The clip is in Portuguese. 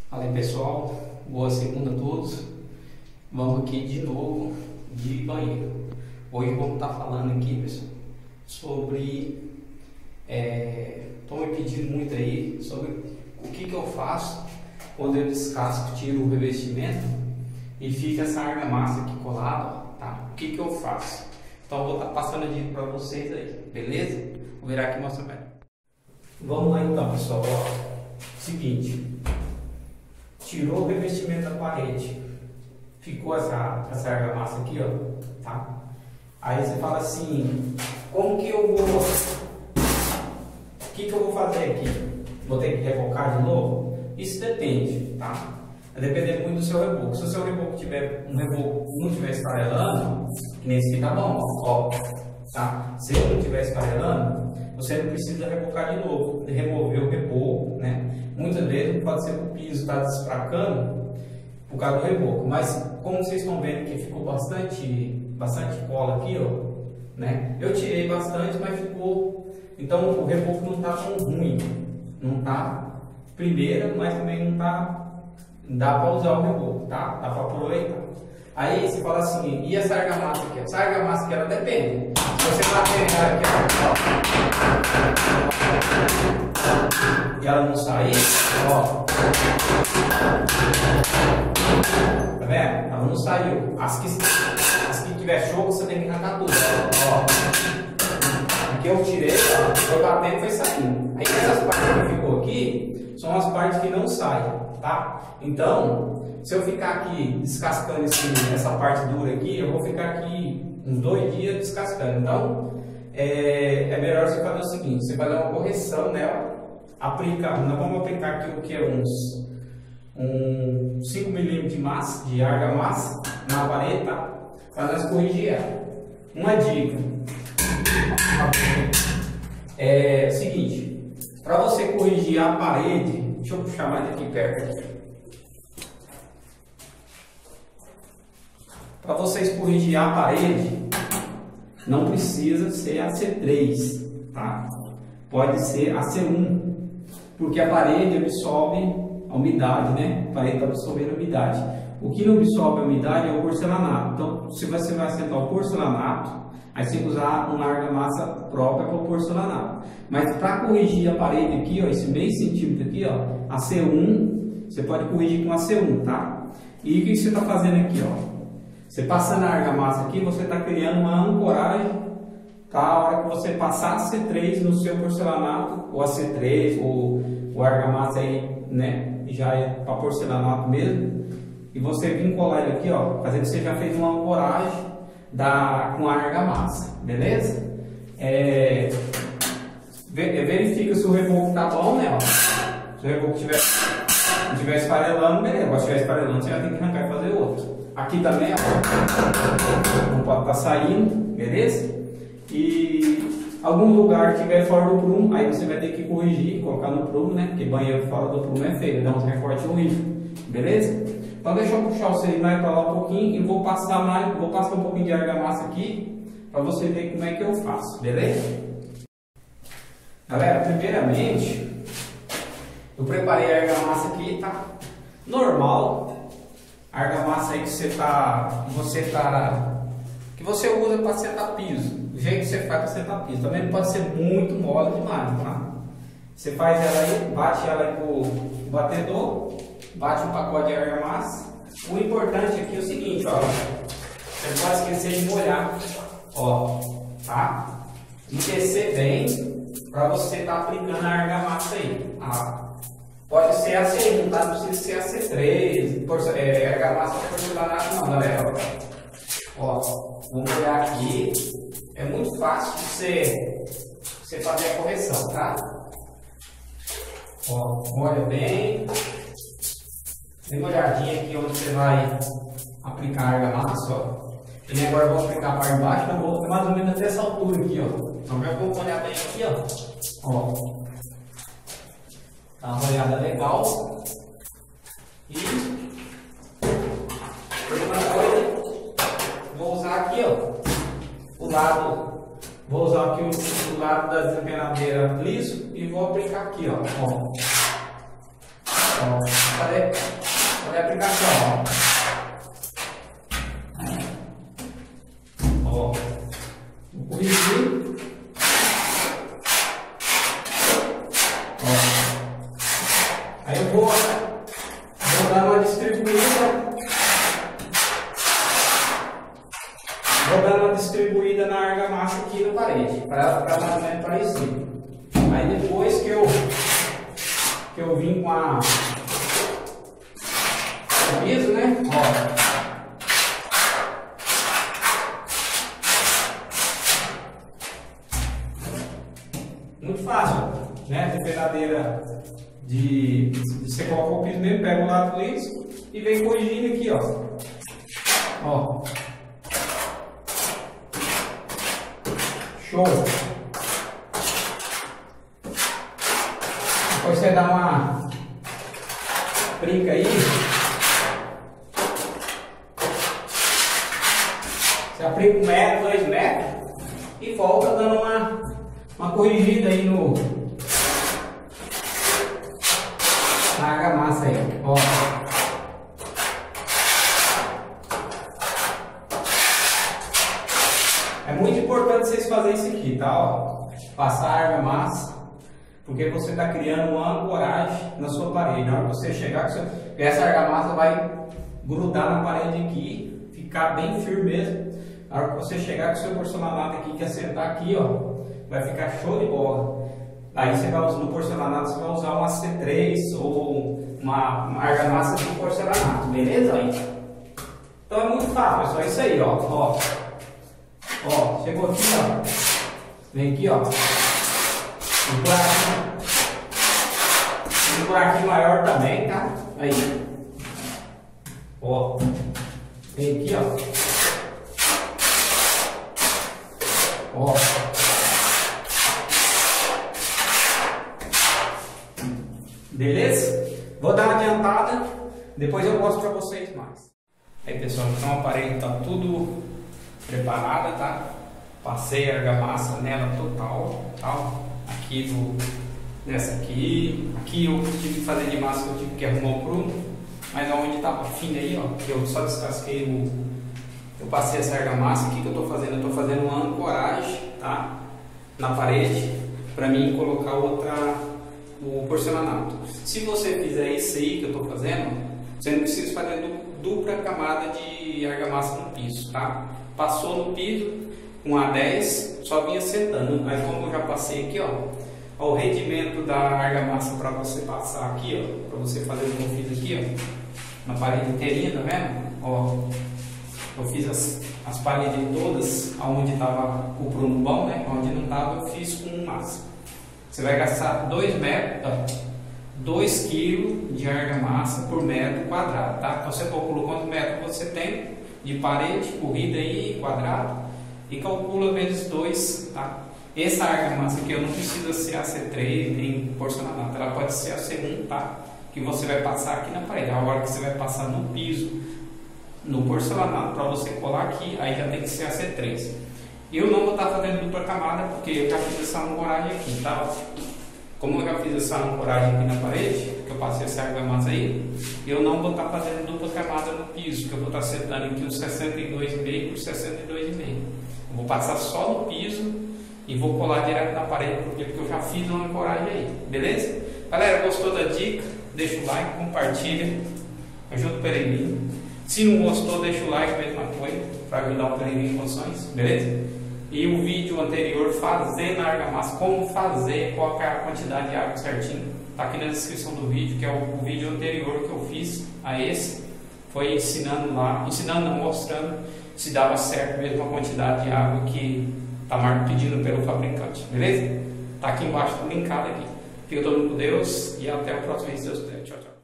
Fala aí, pessoal, boa segunda a todos. Vamos aqui de novo de banheiro. Hoje vamos estar falando aqui, pessoal, sobre estão me pedindo muito aí sobre o que eu faço quando eu descasco, tiro o revestimento e fica essa argamassa aqui colada, tá? O que eu faço? Então eu vou estar passando a dica para vocês aí, beleza? Vou virar aqui e mostrar. Vamos lá então, pessoal. Seguinte, tirou o revestimento da parede, ficou essa argamassa aqui, ó, tá? Aí você fala assim, como que eu vou, o que eu vou fazer aqui? Vou ter que rebocar de novo? Isso depende, tá? Vai depender muito do seu reboco. Se o seu reboco tiver não tiver esfarelando, que nem esse aqui tá bom, ó, tá? Se ele não tiver esfarelando, você não precisa rebocar de novo, remover o reboco, né? Muitas vezes pode ser que o piso está desfracando por causa do reboco, mas como vocês estão vendo que ficou bastante cola aqui, ó, né? Eu tirei bastante, mas ficou, então o reboco não está tão ruim, não tá primeira, mas também não tá, dá para usar o reboco, tá? Dá para aproveitar. Aí você fala assim, e essa argamassa aqui? Essa argamassa aqui, ela depende. Se você bater ela aqui, ó, e ela não sair, ó, tá vendo? Ela não saiu. As que tiver show, você tem que arrancar tudo, ó. Aqui eu tirei, ó, foi batendo, foi saindo. Aí essas partes que ficou aqui, são as partes que não saem, tá? Então, se eu ficar aqui descascando essa parte dura aqui, eu vou ficar aqui uns 2 dias descascando. Então, é melhor você fazer o seguinte, você vai dar uma correção nela, nós vamos aplicar aqui o que é uns 5 milímetros de massa, de argamassa na parede, tá? Para nós corrigir ela. Uma dica é o seguinte, para você corrigir a parede, deixa eu puxar mais aqui perto. Para vocês corrigir a parede, não precisa ser a C3, tá? Pode ser a C1, porque a parede absorve a umidade, né? A parede está absorvendo a umidade. O que não absorve a umidade é o porcelanato. Então, se você vai acertar o porcelanato, aí você tem que usar uma argamassa própria para o porcelanato. Mas para corrigir a parede aqui, ó, esse meio centímetro aqui, ó, a C1, você pode corrigir com a C1, tá? E o que você está fazendo aqui, ó? Você passando a argamassa aqui, você está criando uma ancoragem, tá? A hora que você passar a C3 no seu porcelanato, ou a C3, ou a argamassa aí, né? Já é para porcelanato mesmo. E você vir colar ele aqui, ó, fazendo que você já fez uma ancoragem com a argamassa, beleza? Verifica se o reboco tá bom, né? Ó. Se o reboco não estiver esfarelando, beleza. Se estiver esfarelando, você já tem que arrancar e fazer outro. Aqui também, ó, não pode estar saindo, beleza? E algum lugar que estiver fora do prumo, aí você vai ter que corrigir, colocar no prumo, né? Porque banheiro fora do prumo é feio, dá uns recortes horríveis, beleza? Então deixa eu puxar o celular para lá um pouquinho e vou passar um pouquinho de argamassa aqui para você ver como é que eu faço, beleza? Galera, primeiramente eu preparei a argamassa aqui, tá? Normal. A argamassa aí que você usa para setar piso, do jeito que você faz para setar piso, também não pode ser muito mole demais, tá? Você faz ela aí, bate ela aí com o batedor, bate um pacote de argamassa. O importante aqui é o seguinte, ó, você não pode esquecer de molhar, ó, tá? E descer bem para você estar aplicando a argamassa aí, tá? Pode ser a C1, tá? Não precisa ser a C3, argamassa porcelanato não, galera. Ó, vamos olhar aqui. É muito fácil você fazer a correção, tá? Ó, molha bem. Dê uma olhadinha aqui onde você vai aplicar a argamassa, ó. E agora eu vou aplicar a parte de baixo, então vou mais ou menos até essa altura aqui, ó. Então já vou molhar bem aqui, ó. Ó. Dá uma olhada legal. E outra coisa, vou usar aqui, ó, vou usar aqui o lado da desempenadeira liso e vou aplicar aqui, ó. Ó. fazer a aplicação, ó. Vou corrigir. Aí eu vou dar uma distribuída. Vou dar uma distribuída na argamassa aqui na parede, para mais ou menos parecido. Aí depois que eu vim com a piso, né? Ó. Muito fácil, né? De pedadeira de você coloca o piso mesmo, pega o lado liso e vem corrigindo aqui, ó. Ó. Show! Depois você dá uma brinca aí. Você aplica 1 metro, 2 metros e volta dando uma corrigida aí na argamassa aí, ó. É muito importante vocês fazerem isso aqui, tá? Ó. Passar a argamassa, porque você está criando uma ancoragem na sua parede. Na hora que você chegar, essa argamassa vai grudar na parede aqui, ficar bem firme mesmo. Na hora que você chegar com o seu porcelanato aqui, que assentar aqui, ó, vai ficar show de bola. Aí você vai usar no porcelanato, você vai usar uma C3 ou uma argamassa de porcelanato, beleza? Aí? Então é muito fácil, é só isso aí, ó. Ó, chegou aqui, ó. Vem aqui, ó. Um buraquinho maior também, tá? Aí. Ó. Vem aqui, ó. Ó. Beleza? Vou dar uma adiantada, depois eu mostro pra vocês mais. Aí, pessoal, então o aparelho tá tudo preparado, tá? Passei a argamassa nela total, tá? Aqui nessa aqui eu tive que fazer de massa, eu tive que arrumar o prumo, mas onde tava fina aí, ó, que eu só descasquei eu passei essa argamassa aqui que eu tô fazendo. Eu tô fazendo uma ancoragem, tá? Na parede, para mim colocar o porcelanato. Se você fizer isso aí que eu tô fazendo, você não precisa fazer dupla camada de argamassa no piso, tá? Passou no piso com A10, só vinha sentando. Mas como eu já passei aqui, ó, o rendimento da argamassa para você passar aqui, ó, para você fazer o que eu fiz aqui, ó, na parede inteirinha, tá vendo? Ó, eu fiz as paredes todas, aonde estava o prumo bom, né? Onde não estava, eu fiz com massa. Você vai gastar 2 kg de argamassa por metro quadrado, tá? Então você calcula quantos metros você tem de parede, corrida aí, quadrado, e calcula vezes 2, tá? Essa argamassa aqui eu não precisa ser a C3 nem porcelanato, ela pode ser a C1, tá? Que você vai passar aqui na parede. Agora que você vai passar no piso, no porcelanato, para você colar aqui, aí já tem que ser a C3. Eu não vou estar fazendo dupla camada, porque eu já fiz essa ancoragem aqui, tá? Como eu já fiz essa ancoragem aqui na parede, que eu passei essa argamassa aí, eu não vou estar fazendo dupla camada no piso, que eu vou estar sentando aqui uns 62,5 por 62,5. Eu vou passar só no piso e vou colar direto na parede, porque eu já fiz uma ancoragem aí, beleza? Galera, gostou da dica? Deixa o like, compartilha, ajuda o Peregrini. Se não gostou, deixa o like, mesma coisa, para ajudar o Peregrini em funções, beleza? E o vídeo anterior, fazendo a argamassa, como fazer, qual é a quantidade de água certinho, tá aqui na descrição do vídeo, que é o vídeo anterior que eu fiz a esse. Foi ensinando lá, mostrando se dava certo mesmo a quantidade de água que tá pedindo pelo fabricante, beleza? Tá aqui embaixo, linkado aqui. Fica todo mundo com Deus e até o próximo vídeo, se Deus quiser. Tchau, tchau.